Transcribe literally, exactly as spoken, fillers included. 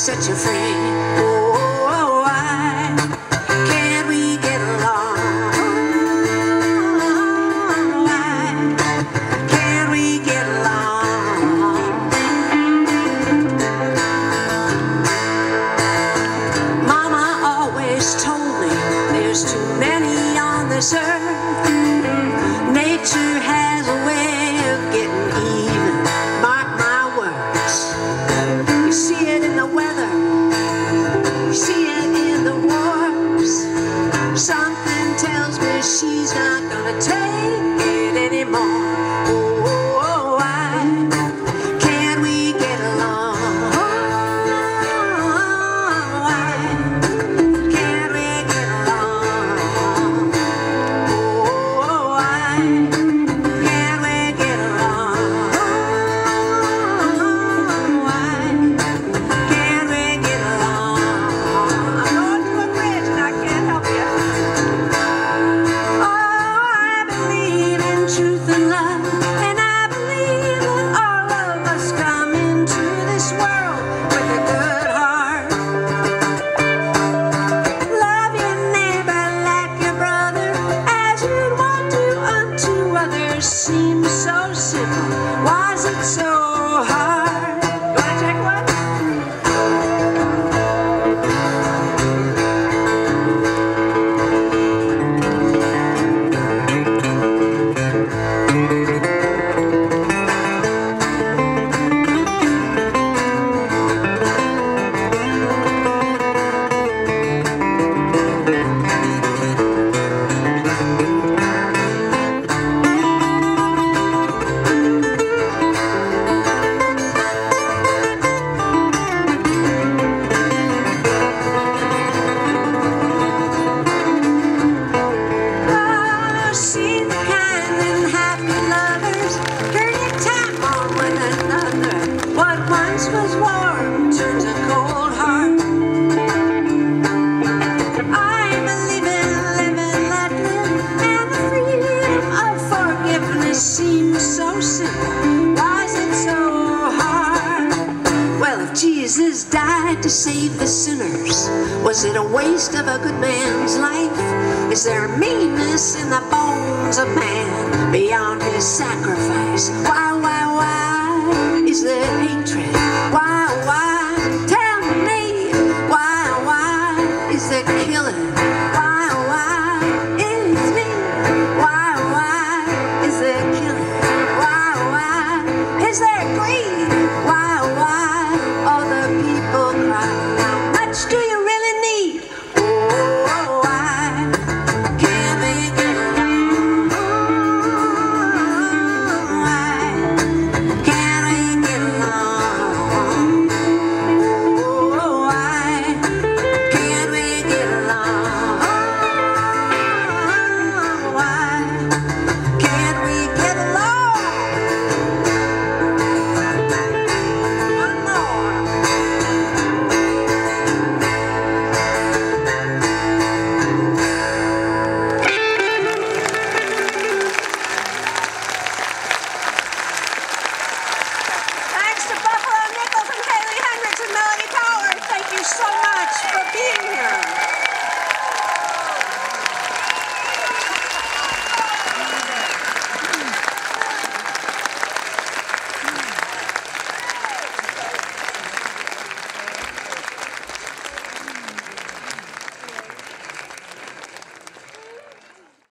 set you free. Oh, why can't we get along? Why can't we get along? Mama always told me there's too many on this earth. Nature has a way of getting even. Mark my words. You see it in the weather. You see it in the wars. Something tells me she's not gonna take it anymore. Oh, why can't we get along? Why can't we get along? Oh, why can't we get along? Why can't we get along? I'm going to a bridge and I can't help you. Oh, I believe in truth and love, and I believe that all of us come into this world with a good heart. Love your neighbor like your brother, as you'd want to unto others. Seems so simple, why's it so hard? You wanna check what? Oh, see the kind and happy lovers turn your time on one another. What once was warm turns a cold heart. I believe in living, let live, and the freedom of forgiveness seems so simple. Why is it so hard? Well, if Jesus died to save the sinners, was it a waste of a good man's life? Is there meanness in the bones of man beyond his sacrifice? Why, why, why is there hatred? Why